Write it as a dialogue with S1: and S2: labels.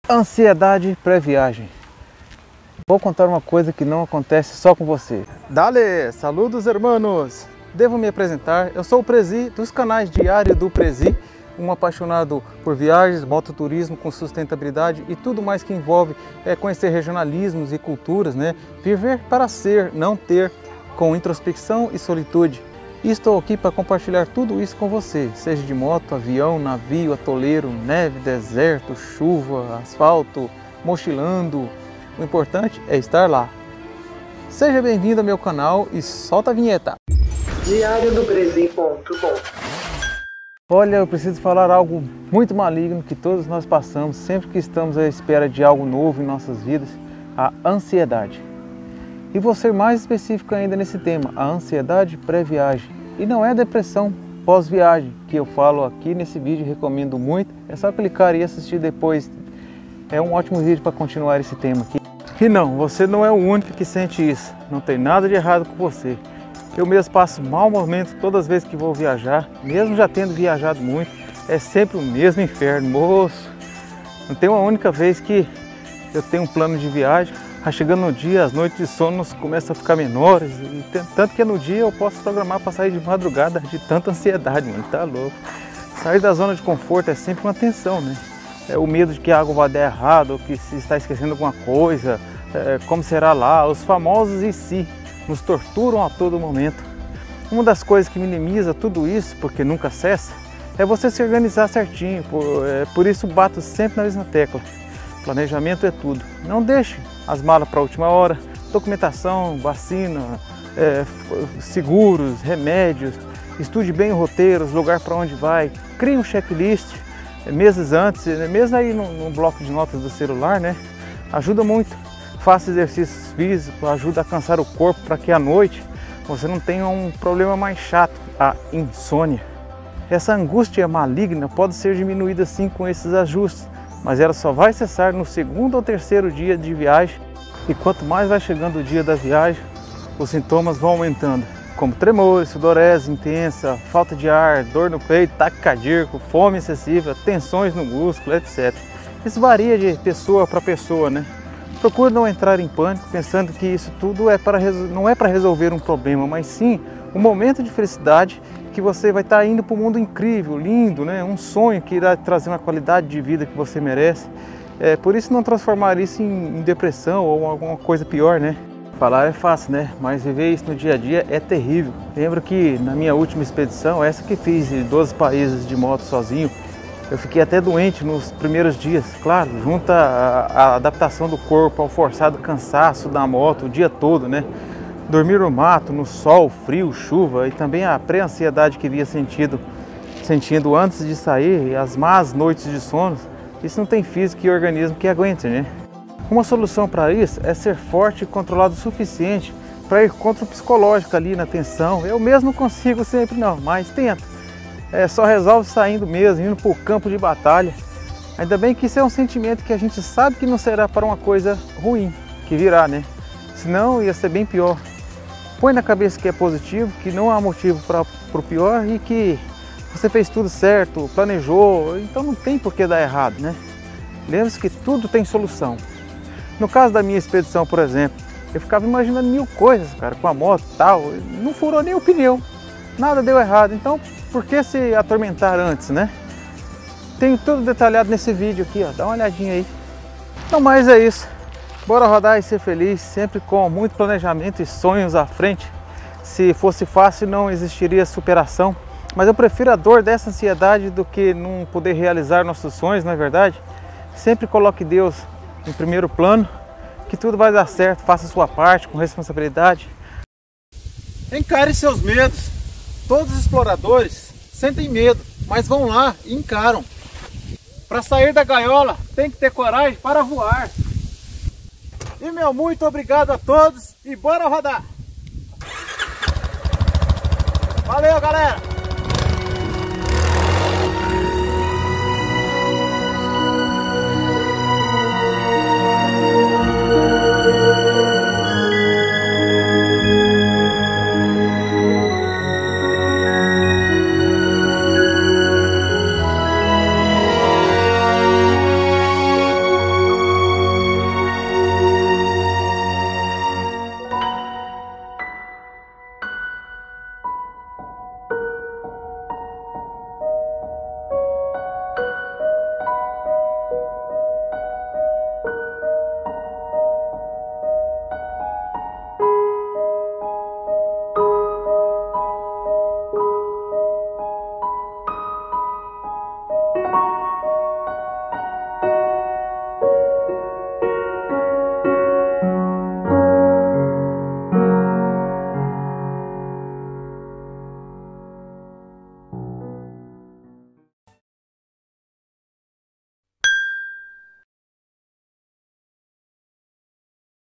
S1: Ansiedade pré-viagem. Vou contar uma coisa que não acontece só com você. Dale, saludos hermanos! Devo me apresentar, eu sou o Prezi dos canais Diário do Prezi, um apaixonado por viagens, mototurismo com sustentabilidade e tudo mais que envolve conhecer regionalismos e culturas, né? Viver para ser, não ter, com introspecção e solitude. E estou aqui para compartilhar tudo isso com você, seja de moto, avião, navio, atoleiro, neve, deserto, chuva, asfalto, mochilando. O importante é estar lá. Seja bem-vindo ao meu canal e solta a vinheta.
S2: diariodoprezi.com.
S1: Olha, eu preciso falar algo muito maligno que todos nós passamos sempre que estamos à espera de algo novo em nossas vidas, a ansiedade. E vou ser mais específico ainda nesse tema, a ansiedade pré-viagem. E não é depressão pós-viagem que eu falo aqui nesse vídeo, recomendo muito. É só clicar e assistir depois. É um ótimo vídeo para continuar esse tema aqui. E não, você não é o único que sente isso. Não tem nada de errado com você. Eu mesmo passo mau momento todas as vezes que vou viajar, mesmo já tendo viajado muito. É sempre o mesmo inferno, moço. Não tem uma única vez que eu tenho um plano de viagem. Chegando no dia, as noites de sono começam a ficar menores, e tanto que no dia eu posso programar para sair de madrugada de tanta ansiedade, mano, tá louco. Sair da zona de conforto é sempre uma tensão, né? É o medo de que a água vá dar errado, ou que se está esquecendo alguma coisa, como será lá. Os famosos em si nos torturam a todo momento. Uma das coisas que minimiza tudo isso, porque nunca cessa, é você se organizar certinho, por isso bato sempre na mesma tecla. Planejamento é tudo. Não deixe as malas para a última hora, documentação, vacina, seguros, remédios, estude bem o roteiro, os lugares para onde vai, crie um checklist meses antes, mesmo aí no bloco de notas do celular, né? Ajuda muito. Faça exercícios físicos, ajuda a cansar o corpo para que à noite você não tenha um problema mais chato, a insônia. Essa angústia maligna pode ser diminuída sim com esses ajustes, mas ela só vai cessar no segundo ou terceiro dia de viagem, e quanto mais vai chegando o dia da viagem, os sintomas vão aumentando, como tremores, sudorese intensa, falta de ar, dor no peito, ataque cardíaco, fome excessiva, tensões no músculo, etc. Isso varia de pessoa para pessoa, né? Procure não entrar em pânico pensando que isso tudo não é para resolver um problema, mas sim um momento de felicidade que você vai estar indo para um mundo incrível, lindo, né? Um sonho que irá trazer uma qualidade de vida que você merece. Por isso não transformar isso em depressão ou alguma coisa pior, né? Falar é fácil, né? Mas viver isso no dia a dia é terrível. Lembro que na minha última expedição, essa que fiz de 12 países de moto sozinho, eu fiquei até doente nos primeiros dias. Claro, junto à adaptação do corpo ao forçado cansaço da moto o dia todo, né? Dormir no mato, no sol, frio, chuva e também a pré-ansiedade que vinha sentindo antes de sair e as más noites de sono, isso não tem físico e organismo que aguente, né? Uma solução para isso é ser forte e controlado o suficiente para ir contra o psicológico ali na tensão. Eu mesmo não consigo sempre não, mas tenta. Só resolve saindo mesmo, indo para o campo de batalha. Ainda bem que isso é um sentimento que a gente sabe que não será para uma coisa ruim que virá, né? Senão ia ser bem pior. Põe na cabeça que é positivo, que não há motivo para o pior e que você fez tudo certo, planejou, então não tem por que dar errado, né? Lembre-se que tudo tem solução. No caso da minha expedição, por exemplo, eu ficava imaginando mil coisas, cara, com a moto e tal, não furou nem o pneu, nada deu errado, então por que se atormentar antes, né? Tenho tudo detalhado nesse vídeo aqui, ó, dá uma olhadinha aí. Então, mas é isso. Bora rodar e ser feliz, sempre com muito planejamento e sonhos à frente. Se fosse fácil, não existiria superação. Mas eu prefiro a dor dessa ansiedade do que não poder realizar nossos sonhos, não é verdade? Sempre coloque Deus em primeiro plano, que tudo vai dar certo. Faça a sua parte com responsabilidade. Encare seus medos. Todos os exploradores sentem medo, mas vão lá e encaram. Para sair da gaiola, tem que ter coragem para voar. E meu muito obrigado a todos e bora rodar! Valeu, galera!